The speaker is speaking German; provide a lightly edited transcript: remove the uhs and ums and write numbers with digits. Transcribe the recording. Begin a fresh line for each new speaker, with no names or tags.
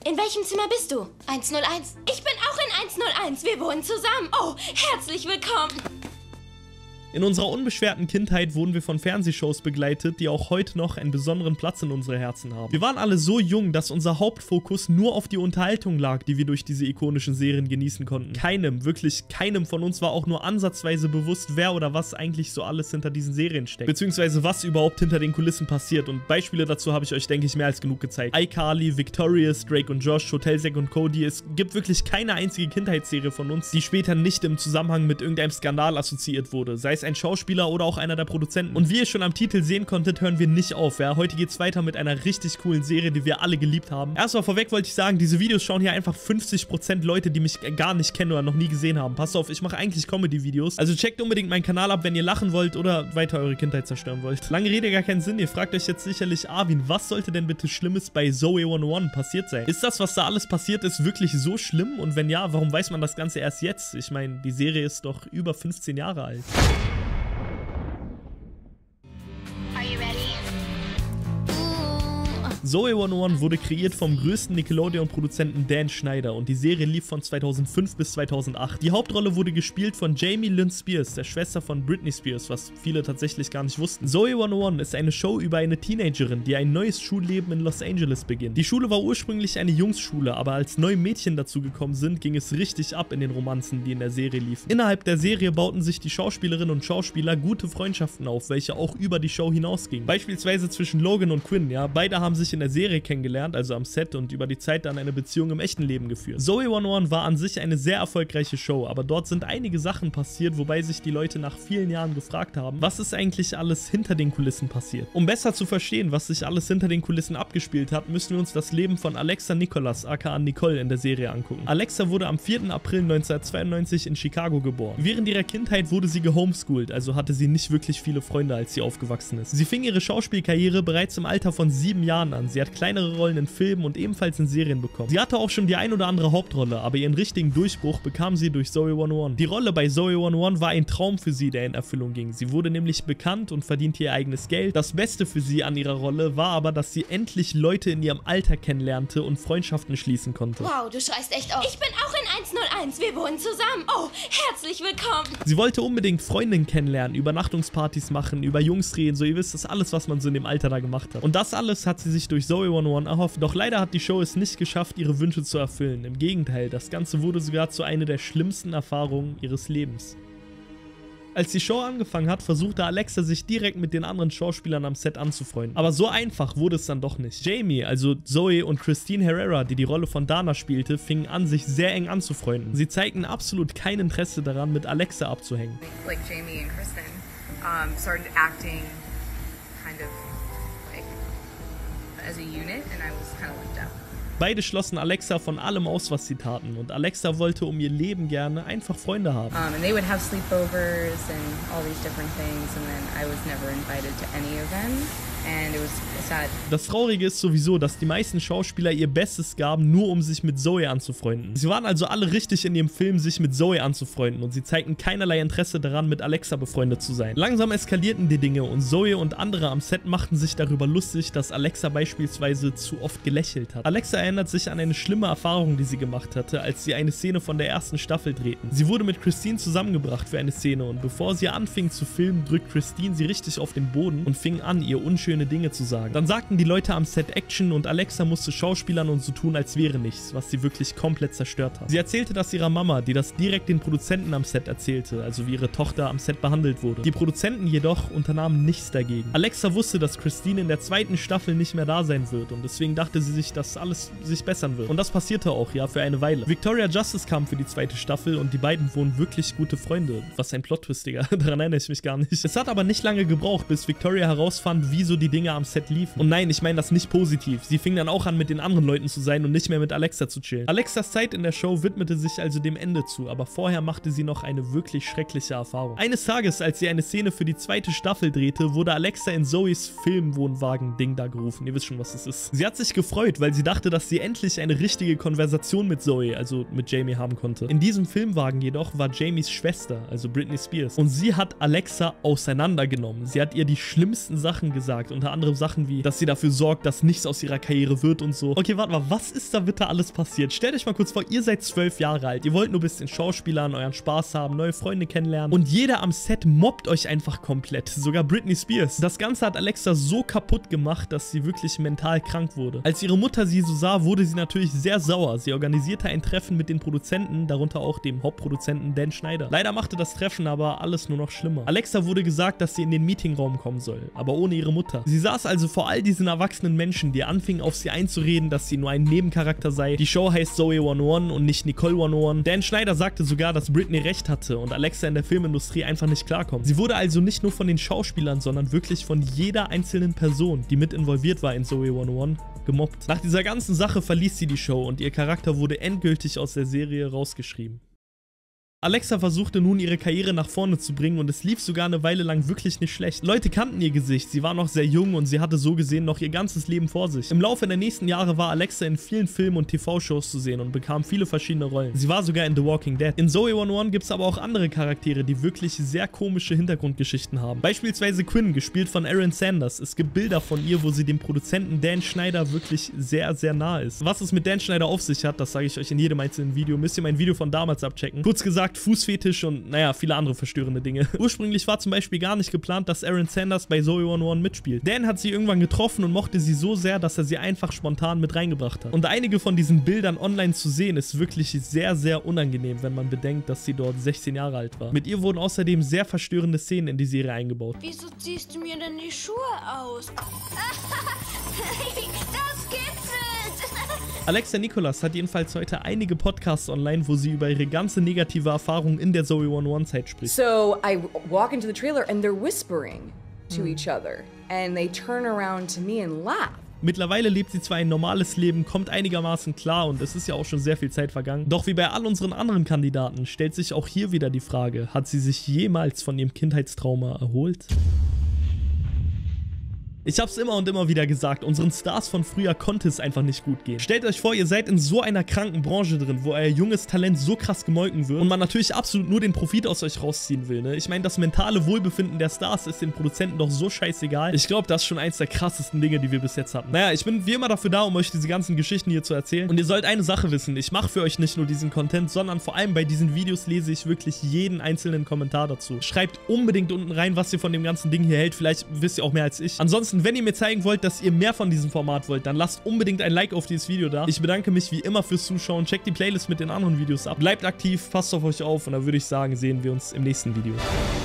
In welchem Zimmer bist du? 101. Ich bin auch in 101. Wir wohnen zusammen. Oh, herzlich willkommen.
In unserer unbeschwerten Kindheit wurden wir von Fernsehshows begleitet, die auch heute noch einen besonderen Platz in unsere Herzen haben. Wir waren alle so jung, dass unser Hauptfokus nur auf die Unterhaltung lag, die wir durch diese ikonischen Serien genießen konnten. Keinem, wirklich keinem von uns war auch nur ansatzweise bewusst, wer oder was eigentlich so alles hinter diesen Serien steckt. Beziehungsweise was überhaupt hinter den Kulissen passiert. Und Beispiele dazu habe ich euch, denke ich, mehr als genug gezeigt. iCarly, Victorious, Drake und Josh, Hotel Zack und Cody. Es gibt wirklich keine einzige Kindheitsserie von uns, die später nicht im Zusammenhang mit irgendeinem Skandal assoziiert wurde. Sei es ein Schauspieler oder auch einer der Produzenten. Und wie ihr schon am Titel sehen konntet, hören wir nicht auf. Ja? Heute geht es weiter mit einer richtig coolen Serie, die wir alle geliebt haben. Erstmal vorweg wollte ich sagen, diese Videos schauen hier einfach 50% Leute, die mich gar nicht kennen oder noch nie gesehen haben. Passt auf, ich mache eigentlich Comedy-Videos. Also checkt unbedingt meinen Kanal ab, wenn ihr lachen wollt oder weiter eure Kindheit zerstören wollt. Lange Rede, gar keinen Sinn. Ihr fragt euch jetzt sicherlich, Arvin, was sollte denn bitte Schlimmes bei Zoey 101 passiert sein? Ist das, was da alles passiert ist, wirklich so schlimm? Und wenn ja, warum weiß man das Ganze erst jetzt? Ich meine, die Serie ist doch über 15 Jahre alt. Zoey 101 wurde kreiert vom größten Nickelodeon-Produzenten Dan Schneider und die Serie lief von 2005 bis 2008. Die Hauptrolle wurde gespielt von Jamie Lynn Spears, der Schwester von Britney Spears, was viele tatsächlich gar nicht wussten. Zoey 101 ist eine Show über eine Teenagerin, die ein neues Schulleben in Los Angeles beginnt. Die Schule war ursprünglich eine Jungsschule, aber als neue Mädchen dazugekommen sind, ging es richtig ab in den Romanzen, die in der Serie liefen. Innerhalb der Serie bauten sich die Schauspielerinnen und Schauspieler gute Freundschaften auf, welche auch über die Show hinausgingen. Beispielsweise zwischen Logan und Quinn, ja, beide haben sich in der Serie kennengelernt, also am Set, und über die Zeit dann eine Beziehung im echten Leben geführt. Zoey 101 war an sich eine sehr erfolgreiche Show, aber dort sind einige Sachen passiert, wobei sich die Leute nach vielen Jahren gefragt haben, was ist eigentlich alles hinter den Kulissen passiert. Um besser zu verstehen, was sich alles hinter den Kulissen abgespielt hat, müssen wir uns das Leben von Alexa Nicholas, aka Nicole, in der Serie angucken. Alexa wurde am 4. April 1992 in Chicago geboren. Während ihrer Kindheit wurde sie gehomeschoolt, also hatte sie nicht wirklich viele Freunde, als sie aufgewachsen ist. Sie fing ihre Schauspielkarriere bereits im Alter von 7 Jahren an. Sie hat kleinere Rollen in Filmen und ebenfalls in Serien bekommen. Sie hatte auch schon die ein oder andere Hauptrolle, aber ihren richtigen Durchbruch bekam sie durch Zoey 101. Die Rolle bei Zoey 101 war ein Traum für sie, der in Erfüllung ging. Sie wurde nämlich bekannt und verdiente ihr eigenes Geld. Das Beste für sie an ihrer Rolle war aber, dass sie endlich Leute in ihrem Alter kennenlernte und Freundschaften schließen konnte.
Wow, du schreist echt auf. Ich bin auch in 101. Wir wohnen zusammen. Oh, herzlich willkommen.
Sie wollte unbedingt Freundinnen kennenlernen, Übernachtungspartys machen, über Jungs reden, so ihr wisst, das alles, was man so in dem Alter da gemacht hat. Und das alles hat sie sich durch Zoey 101 erhofft. Doch leider hat die Show es nicht geschafft, ihre Wünsche zu erfüllen. Im Gegenteil, das Ganze wurde sogar zu einer der schlimmsten Erfahrungen ihres Lebens. Als die Show angefangen hat, versuchte Alexa sich direkt mit den anderen Schauspielern am Set anzufreunden. Aber so einfach wurde es dann doch nicht. Jamie, also Zoey, und Christine Herrera, die die Rolle von Dana spielte, fingen an, sich sehr eng anzufreunden. Sie zeigten absolut kein Interesse daran, mit Alexa abzuhängen.
Like Jamie and Kristen started acting kind of like as a unit and I was kind of left out.
Beide schlossen Alexa von allem aus, was sie taten, und Alexa wollte um ihr Leben gerne einfach Freunde haben.
And they would have sleepovers and all these different things, and then I was never invited to any of them. And it was sad.
Das Traurige ist sowieso, dass die meisten Schauspieler ihr Bestes gaben, nur um sich mit Zoey anzufreunden. Sie waren also alle richtig in ihrem Film, sich mit Zoey anzufreunden, und sie zeigten keinerlei Interesse daran, mit Alexa befreundet zu sein. Langsam eskalierten die Dinge und Zoey und andere am Set machten sich darüber lustig, dass Alexa beispielsweise zu oft gelächelt hat. Alexa erinnert sich an eine schlimme Erfahrung, die sie gemacht hatte, als sie eine Szene von der ersten Staffel drehten. Sie wurde mit Christine zusammengebracht für eine Szene, und bevor sie anfing zu filmen, drückt Christine sie richtig auf den Boden und fing an, ihr unschöne Dinge zu sagen. Dann sagten die Leute am Set Action und Alexa musste schauspielern und so tun, als wäre nichts, was sie wirklich komplett zerstört hat. Sie erzählte das ihrer Mama, die das direkt den Produzenten am Set erzählte, also wie ihre Tochter am Set behandelt wurde. Die Produzenten jedoch unternahmen nichts dagegen. Alexa wusste, dass Christine in der 2. Staffel nicht mehr da sein wird, und deswegen dachte sie sich, dass alles sich bessern wird. Und das passierte auch, ja, für eine Weile. Victoria Justice kam für die 2. Staffel und die beiden wurden wirklich gute Freunde. Was ein Plot-Twist, Digga. Daran erinnere ich mich gar nicht. Es hat aber nicht lange gebraucht, bis Victoria herausfand, wieso die Dinge am Set liefen. Und nein, ich meine das nicht positiv. Sie fing dann auch an, mit den anderen Leuten zu sein und nicht mehr mit Alexa zu chillen. Alexas Zeit in der Show widmete sich also dem Ende zu, aber vorher machte sie noch eine wirklich schreckliche Erfahrung. Eines Tages, als sie eine Szene für die 2. Staffel drehte, wurde Alexa in Zoeys Filmwohnwagen-Ding da gerufen. Ihr wisst schon, was das ist. Sie hat sich gefreut, weil sie dachte, dass sie endlich eine richtige Konversation mit Zoey, also mit Jamie, haben konnte. In diesem Filmwagen jedoch war Jamies Schwester, also Britney Spears, und sie hat Alexa auseinandergenommen. Sie hat ihr die schlimmsten Sachen gesagt Unter anderem Sachen wie, dass sie dafür sorgt, dass nichts aus ihrer Karriere wird und so. Okay, warte mal, was ist da bitte alles passiert? Stellt euch mal kurz vor, ihr seid 12 Jahre alt. Ihr wollt nur ein bisschen Schauspielern, euren Spaß haben, neue Freunde kennenlernen. Und jeder am Set mobbt euch einfach komplett. Sogar Britney Spears. Das Ganze hat Alexa so kaputt gemacht, dass sie wirklich mental krank wurde. Als ihre Mutter sie so sah, wurde sie natürlich sehr sauer. Sie organisierte ein Treffen mit den Produzenten, darunter auch dem Hauptproduzenten Dan Schneider. Leider machte das Treffen aber alles nur noch schlimmer. Alexa wurde gesagt, dass sie in den Meetingraum kommen soll, aber ohne ihre Mutter. Sie saß also vor all diesen erwachsenen Menschen, die anfingen auf sie einzureden, dass sie nur ein Nebencharakter sei. Die Show heißt Zoey 101 und nicht Nicole 101. Dan Schneider sagte sogar, dass Britney recht hatte und Alexa in der Filmindustrie einfach nicht klarkommt. Sie wurde also nicht nur von den Schauspielern, sondern wirklich von jeder einzelnen Person, die mit involviert war in Zoey 101, gemobbt. Nach dieser ganzen Sache verließ sie die Show und ihr Charakter wurde endgültig aus der Serie rausgeschrieben. Alexa versuchte nun ihre Karriere nach vorne zu bringen und es lief sogar eine Weile lang wirklich nicht schlecht. Leute kannten ihr Gesicht, sie war noch sehr jung und sie hatte so gesehen noch ihr ganzes Leben vor sich. Im Laufe der nächsten Jahre war Alexa in vielen Filmen und TV-Shows zu sehen und bekam viele verschiedene Rollen. Sie war sogar in The Walking Dead. In Zoey 101 gibt es aber auch andere Charaktere, die wirklich sehr komische Hintergrundgeschichten haben. Beispielsweise Quinn, gespielt von Aaron Sanders. Es gibt Bilder von ihr, wo sie dem Produzenten Dan Schneider wirklich sehr, sehr nah ist. Was es mit Dan Schneider auf sich hat, das sage ich euch in jedem einzelnen Video. Müsst ihr mein Video von damals abchecken. Kurz gesagt, Fußfetisch und naja, viele andere verstörende Dinge. Ursprünglich war zum Beispiel gar nicht geplant, dass Aaron Sanders bei Zoey 101 mitspielt. Dan hat sie irgendwann getroffen und mochte sie so sehr, dass er sie einfach spontan mit reingebracht hat. Und einige von diesen Bildern online zu sehen, ist wirklich sehr, sehr unangenehm, wenn man bedenkt, dass sie dort 16 Jahre alt war. Mit ihr wurden außerdem sehr verstörende Szenen in die Serie eingebaut.
Wieso ziehst du mir denn die Schuhe aus? Das kitzelt!
Alexa Nikolas hat jedenfalls heute einige Podcasts online, wo sie über ihre ganze negative Erfahrung in der Zoey 101 Zeit spricht.
So I walk into the trailer and they're whispering to each other and they turn around to me and laugh.
Mittlerweile lebt sie zwar ein normales Leben, kommt einigermaßen klar und es ist ja auch schon sehr viel Zeit vergangen. Doch wie bei all unseren anderen Kandidaten stellt sich auch hier wieder die Frage, hat sie sich jemals von ihrem Kindheitstrauma erholt? Ich hab's immer und immer wieder gesagt, unseren Stars von früher konnte es einfach nicht gut gehen. Stellt euch vor, ihr seid in so einer kranken Branche drin, wo euer junges Talent so krass gemolken wird und man natürlich absolut nur den Profit aus euch rausziehen will, ne? Ich meine, das mentale Wohlbefinden der Stars ist den Produzenten doch so scheißegal. Ich glaube, das ist schon eins der krassesten Dinge, die wir bis jetzt hatten. Naja, ich bin wie immer dafür da, um euch diese ganzen Geschichten hier zu erzählen. Und ihr sollt eine Sache wissen, ich mache für euch nicht nur diesen Content, sondern vor allem bei diesen Videos lese ich wirklich jeden einzelnen Kommentar dazu. Schreibt unbedingt unten rein, was ihr von dem ganzen Ding hier hält. Vielleicht wisst ihr auch mehr als ich. Ansonsten, wenn ihr mir zeigen wollt, dass ihr mehr von diesem Format wollt, dann lasst unbedingt ein Like auf dieses Video da. Ich bedanke mich wie immer fürs Zuschauen. Checkt die Playlist mit den anderen Videos ab. Bleibt aktiv, passt auf euch auf und dann würde ich sagen, sehen wir uns im nächsten Video.